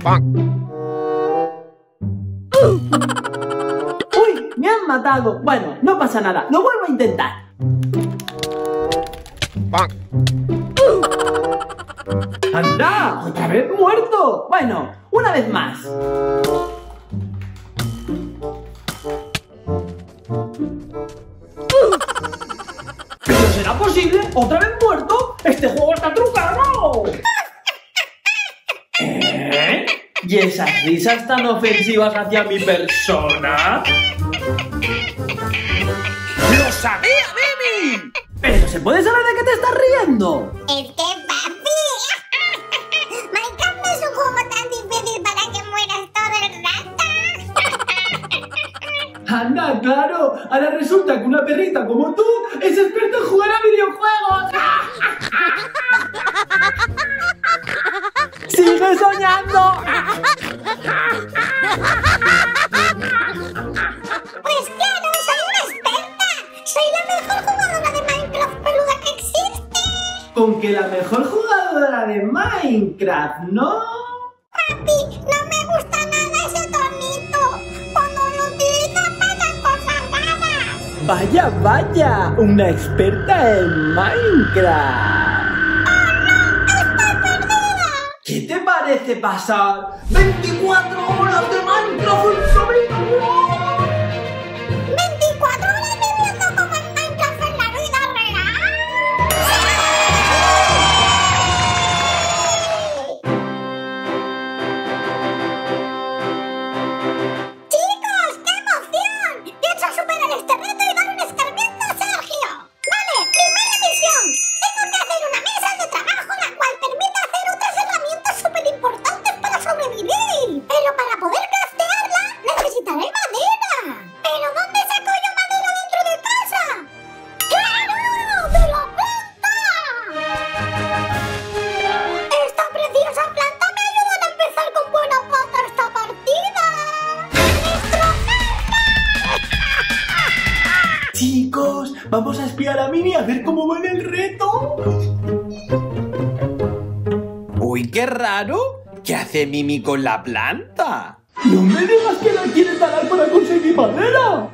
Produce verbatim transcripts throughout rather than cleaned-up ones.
¡Uy! ¡Me han matado! Bueno, no pasa nada. Lo vuelvo a intentar. ¡Anda! ¡Otra vez muerto! Bueno, una vez más. ¿Pero será posible? ¿Otra vez muerto? ¡Este juego está trucado! ¿Eh? ¿Y esas risas tan ofensivas hacia mi persona? ¡Lo sabía, Mimi! ¿Pero se puede saber de qué te estás riendo? Es que, papi, Minecraft no es un juego tan difícil para que mueras todo el rato. ¡Anda, claro! Ahora resulta que una perrita como tú es experta en jugar a videojuegos. ¡Sigue soñando! Pues claro, soy una experta. Soy la mejor jugadora de Minecraft peluda que existe. Con que la mejor jugadora de Minecraft, ¿no? Papi, no me gusta nada ese tonito. Cuando lo utilizan pasan cosas raras. Vaya, vaya, una experta en Minecraft. ¿Qué te parece pasar veinticuatro horas de Minecraft en su vida? ¿veinticuatro horas viviendo como en Minecraft en la vida real? ¡Chicos, qué emoción! Pienso superar este reto y dar un escarmiento a Sergio. Vale, primera misión. Tengo que hacer una mesa de trabajo la cual permita hacer otras herramientas súper importantes para sobrevivir. Pero para poder craftearla necesitaré madera. ¿Pero dónde saco yo madera dentro de casa? ¡Claro! ¡De la planta! Esta preciosa planta me ayuda a empezar con buena pata esta partida. Chicos, vamos a espiar a Mini a ver cómo va en el reto. Uy, qué raro. ¿Qué hace Mimi con la planta? ¡No me digas que la quiere talar para conseguir madera!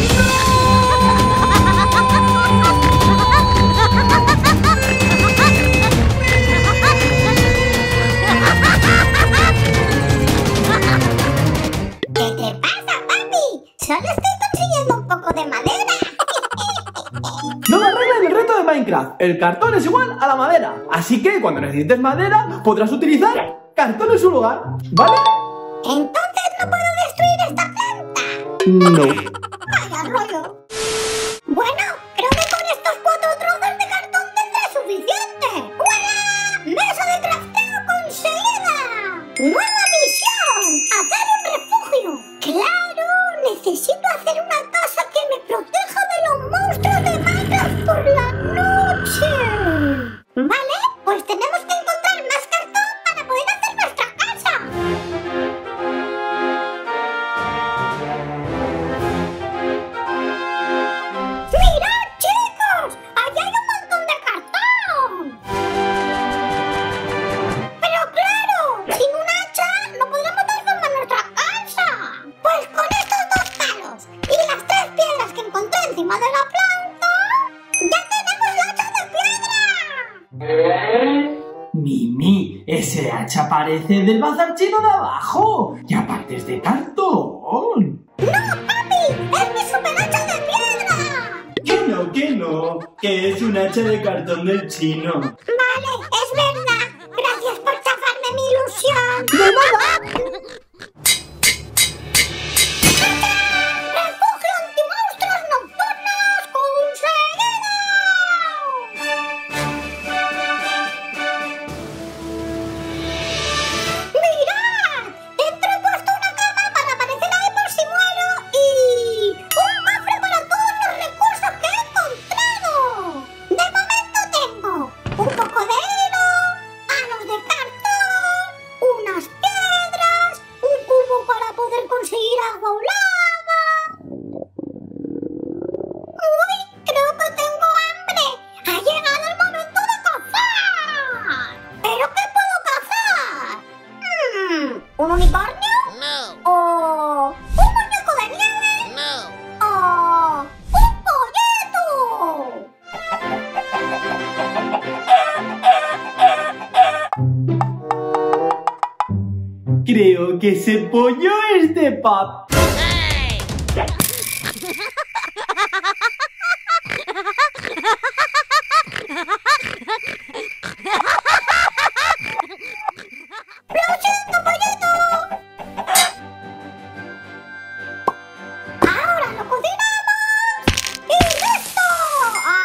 ¿Qué te pasa, papi? Solo estoy consiguiendo un poco de madera. Nueva regla del reto de Minecraft. El cartón es igual a la madera. Así que cuando necesites madera, podrás utilizar cartón en su lugar. ¿Vale? Entonces no puedo destruir esta planta. No. Vaya rollo. Bueno, creo que con estos cuatro trozos de cartón tendré suficiente. ¡Voilà! ¡Mesa de crafteo conseguida! ¡Nueva misión! ¡Hacer un refugio! ¡Claro! Necesito hacer una casa que me proteja de los monstruos de Minecraft por la noche. Vale, pues tenemos que encontrar más cartón para poder hacer nuestra casa. ¡Mirad, chicos! ¡Allá hay un montón de cartón! ¡Pero claro! ¡Sin un hacha no podremos transformar nuestra casa! Pues con estos dos palos y las tres piedras que encontré encima de la planta, ¡ya tenemos la hacha de piedra! Mimi, ese hacha parece del bazar chino de abajo. Y aparte es de cartón. ¡No, papi! ¡Es mi super hacha de piedra! Que no, que no. Que es un hacha de cartón del chino. Vale, es verdad. Gracias por chafarme mi ilusión. ¡De nada! ¡Refugio antimonstruos nocturnos conseguido! ¡Mirad! Dentro he puesto una cama para parecer ahí por si muero y... ¡un cofre para todos los recursos que he encontrado! De momento tengo un poco de hilo, palos de cartón, unas piedras ¿Un unicornio? No. ¿O un muñeco de nieve? No. ¿O un polleto? Creo que ese pollo es de pap. ¡Lo siento, pollito! ¡Ahora lo cocinamos! ¡Y listo! ¡A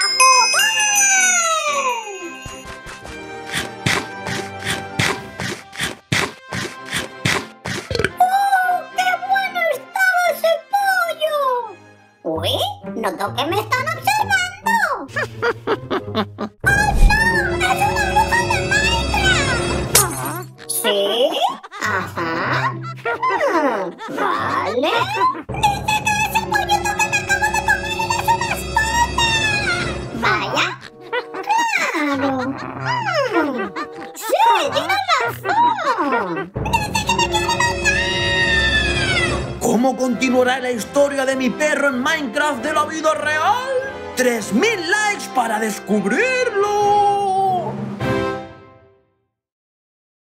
¡Oh, qué bueno estaba ese pollo! Uy, noto que me están observando. ¡Oh, no! ¡Es una bruja de Minecraft! ¿Sí? Ajá. Ah, vale. Dice que ese pollito que me acabo de comer es una mascota. Vaya. Claro. Ah, sí, tienes razón. Dice que me quiere matar. ¿Cómo continuará la historia de mi perro en Minecraft de la vida real? ¡tres mil likes para descubrirlo!